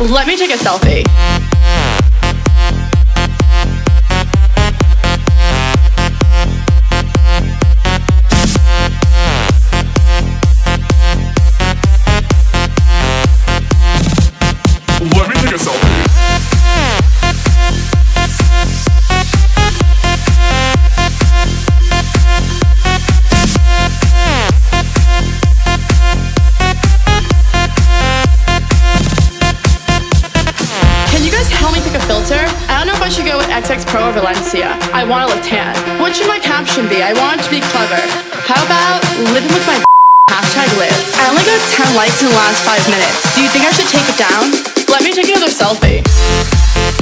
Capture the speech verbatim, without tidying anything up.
Let me take a selfie. Let me take a selfie. Can you guys help me pick a filter? I don't know if I should go with X X Pro or Valencia. I want to look tan. What should my caption be? I want it to be clever. How about living with my hashtag live? I only got ten likes in the last five minutes. Do you think I should take it down? Let me take another selfie.